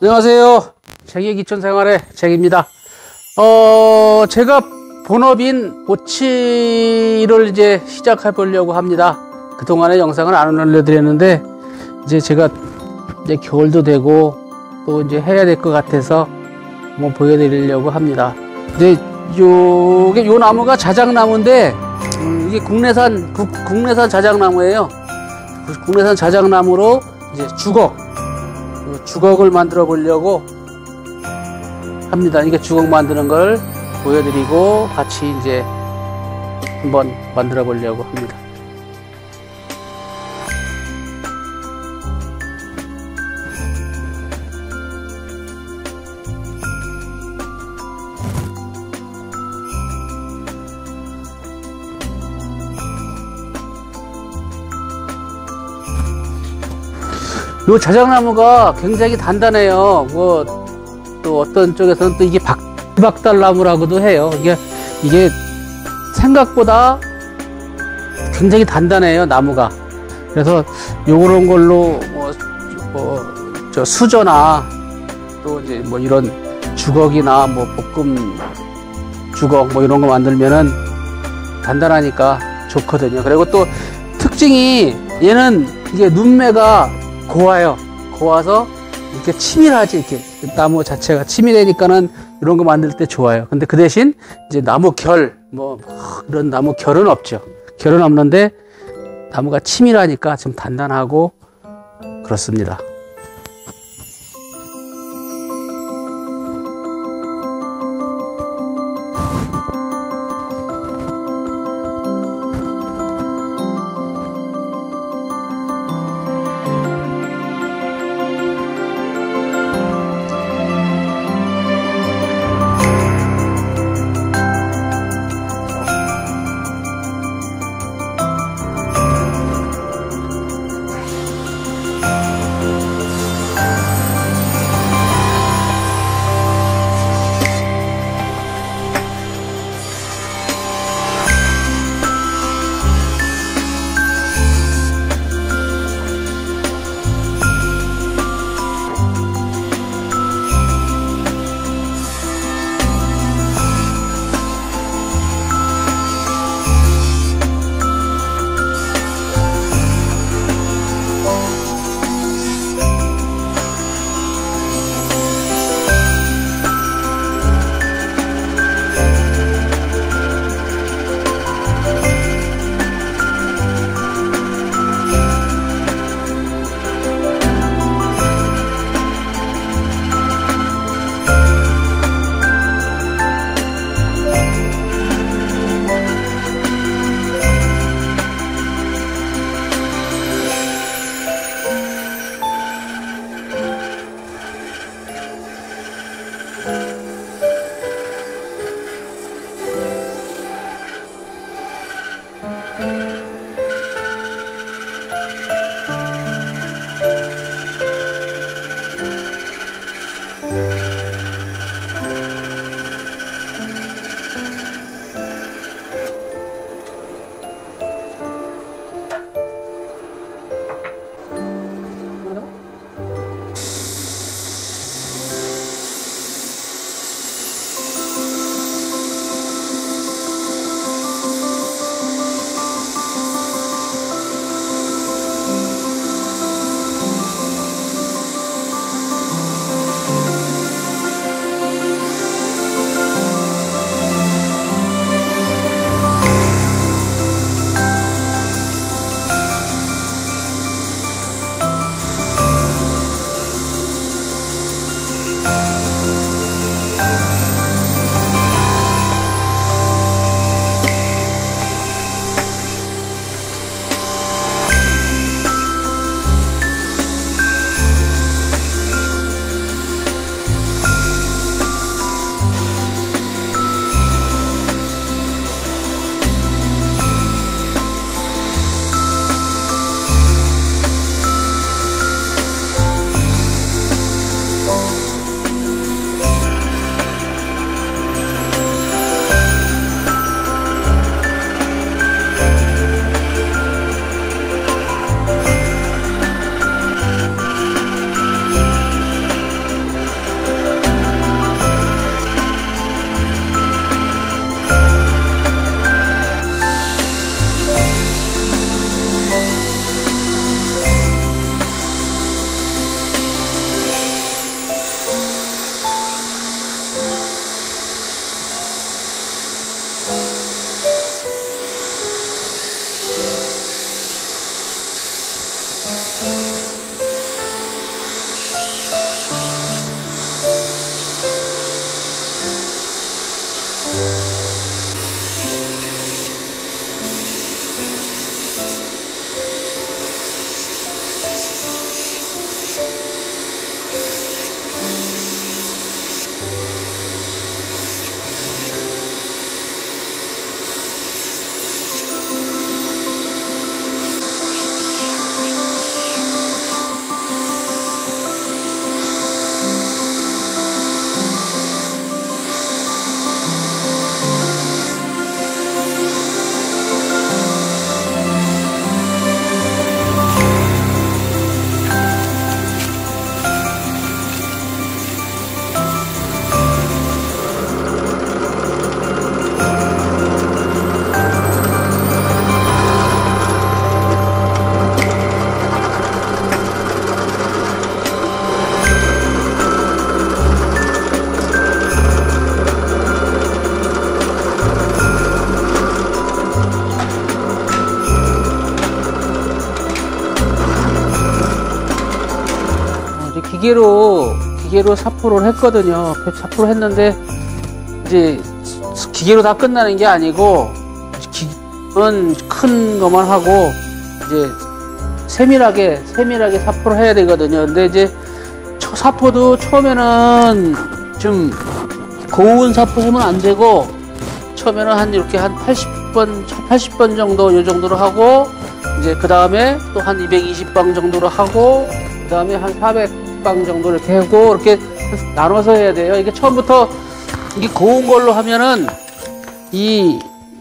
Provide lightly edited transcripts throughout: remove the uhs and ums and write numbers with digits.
안녕하세요. 쟁의 기촌생활의 쟁입니다. 제가 본업인 보치를 이제 시작해 보려고 합니다. 그동안의 영상을 안 올려드렸는데, 이제 제가 이제 겨울도 되고, 또 이제 해야 될 것 같아서 한번 보여드리려고 합니다. 근데 요 나무가 자작나무인데, 이게 국내산 자작나무예요. 국내산 자작나무로 이제 주걱을 만들어 보려고 합니다. 이게 주걱 만드는 걸 보여드리고 같이 이제 한번 만들어 보려고 합니다. 요 자작나무가 굉장히 단단해요. 또 어떤 쪽에서는 또 이게 박달나무라고도 해요. 이게 생각보다 굉장히 단단해요, 나무가. 그래서 요런 걸로 저 수저나 또 이제 뭐 이런 주걱이나 뭐 볶음 주걱 뭐 이런 거 만들면은 단단하니까 좋거든요. 그리고 또 특징이 얘는 이게 눈매가 고와서 이렇게 치밀하지, 이렇게 나무 자체가 치밀하니까는 이런 거 만들 때 좋아요. 근데 그 대신 이제 나무 이런 나무 결은 없죠. 결은 없는데 나무가 치밀하니까 좀 단단하고 그렇습니다. 기계로 사포를 했거든요. 사포를 했는데 이제 기계로 다 끝나는 게 아니고 기계는 큰 것만 하고 이제 세밀하게 사포를 해야 되거든요. 근데 이제 사포도 처음에는 좀 고운 사포 하면 안 되고 처음에는 한 이렇게 한 80번 정도 요 정도로 하고 이제 그 다음에 또 한 220방 정도로 하고 그 다음에 한 400방 정도 이렇게 하고 이렇게 나눠서 해야 돼요. 이게 처음부터 이게 고운 걸로 하면은 이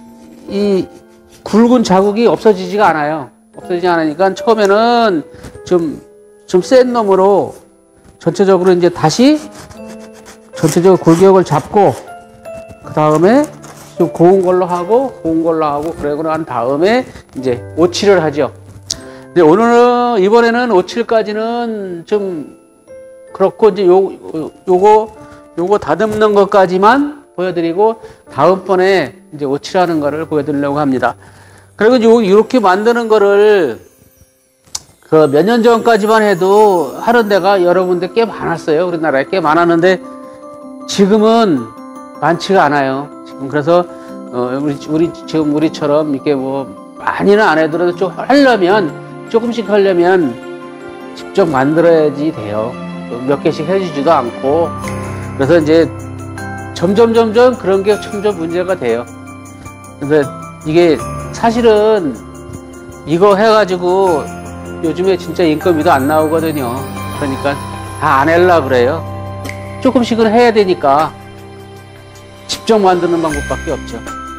굵은 자국이 없어지지가 않아요. 없어지지 않으니까 처음에는 좀 센 놈으로 전체적으로 이제 다시 전체적으로 골격을 잡고 그 다음에 좀 고운 걸로 하고 그러고 난 다음에 이제 오칠을 하죠. 근데 이번에는 오칠까지는 좀 그렇고 이제 요거 다듬는 것까지만 보여드리고 다음번에 이제 오칠하는 거를 보여드리려고 합니다. 그리고 이렇게 만드는 거를 그 몇 년 전까지만 해도 하는 데가 여러 군데 꽤 많았어요. 우리나라에 꽤 많았는데 지금은 많지가 않아요. 지금 그래서 지금 우리처럼 이렇게 뭐 많이는 안 해도 좀 조금씩 하려면 직접 만들어야지 돼요. 몇 개씩 해주지도 않고 그래서 이제 점점 그런 게 점점 문제가 돼요. 근데 이게 사실은 이거 해가지고 요즘에 진짜 인건비도 안 나오거든요. 그러니까 다 안 하려고 그래요. 조금씩은 해야 되니까 직접 만드는 방법밖에 없죠.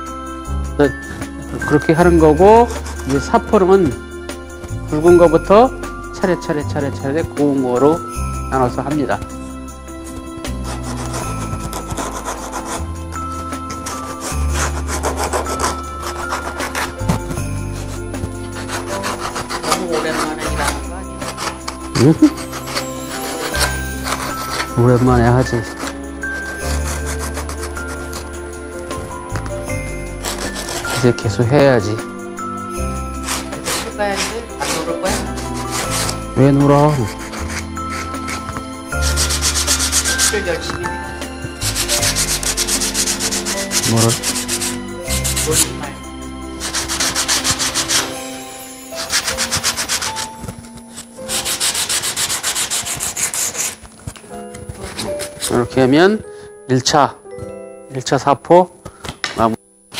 그렇게 하는 거고 이제 사포는 굵은 거부터 차례차례 고운 거로 나눠서 합니다. 너무 오랜만에 일하는 거 아니야? 오랜만에 하지. 이제 계속 해야지. 술 가야지. 안 놀을 거야? 왜 놀아? 술 열심히 해. 뭐를? 놀지 말고. 이렇게 하면 1차 사포 마무리.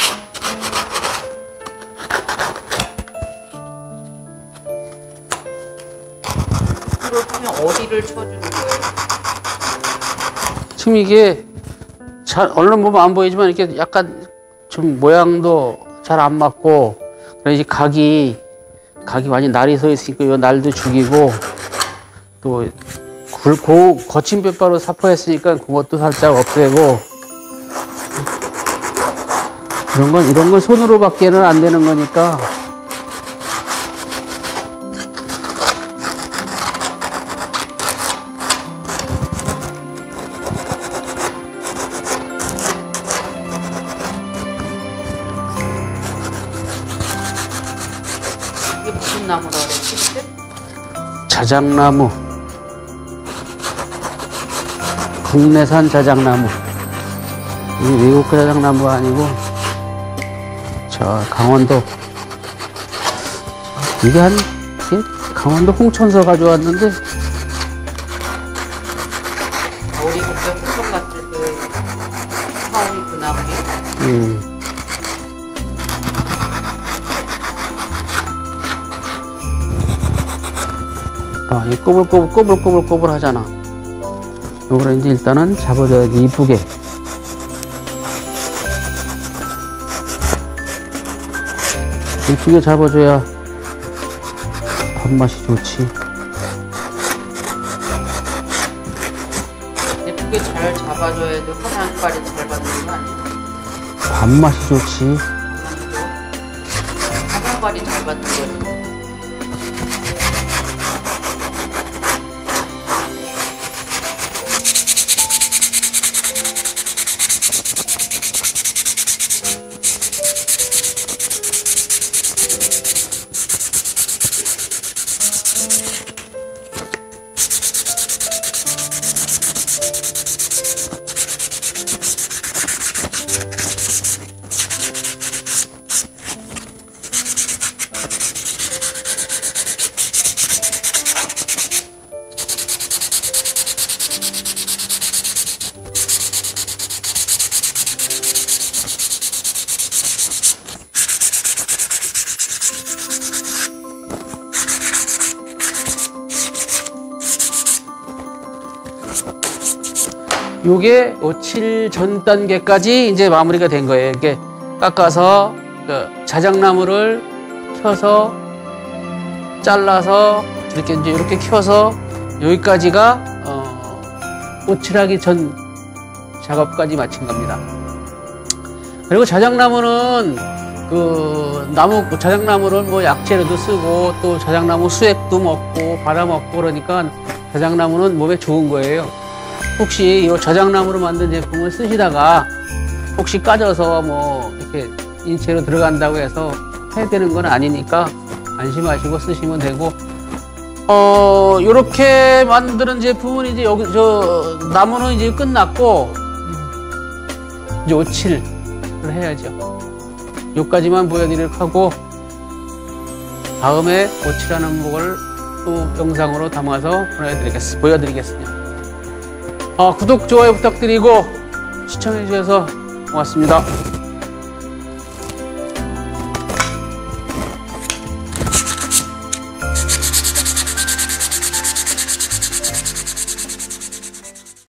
그러면 어디를 쳐주는 거예요? 지금 이게 잘 얼른 보면 안 보이지만 이렇게 약간 좀 모양도 잘 안 맞고 그래서 이제 각이 완전 날이 서 있으니까 이 날도 죽이고 또 거친 뼈바로 사포했으니까 그것도 살짝 없애고 이런 건 손으로밖에는 안 되는 거니까 이게 무슨 나무라 그랬지? 그때? 자작나무, 국내산 자작나무. 이게 외국 자작나무가 아니고 저 강원도 이게 강원도 홍천서 가져왔는데 우리 그때 홍성 갔을 때 사오이 그 나무에 이 꼬불꼬불 하잖아. 요거를 이제 일단은 잡아줘야지 이쁘게. 이쁘게 잡아줘야 밥맛이 좋지. 예쁘게 잘 잡아줘야 돼. 화장빨이 잘 받는 거 아니야? 밥맛이 좋지. 화장빨이 잘 받는 거지. 요게 오칠 전 단계까지 이제 마무리가 된 거예요. 이렇게 깎아서 그 자작나무를 켜서 잘라서 이렇게 이제 이렇게 켜서 여기까지가 오칠하기 전 작업까지 마친 겁니다. 그리고 자작나무는 자작나무를 뭐 약재로도 쓰고 또 자작나무 수액도 먹고 받아 먹고 그러니까 자작나무는 몸에 좋은 거예요. 혹시 이 자작나무로 만든 제품을 쓰시다가 혹시 까져서 뭐 이렇게 인체로 들어간다고 해서 해되는 건 아니니까 안심하시고 쓰시면 되고, 요렇게 만드는 제품은 이제 나무는 이제 끝났고, 이제 오칠을 해야죠. 요까지만 보여드리도록 하고, 다음에 오칠하는 목을 또 영상으로 담아서 보여드리겠습니다. 구독, 좋아요 부탁드리고, 시청해주셔서 고맙습니다.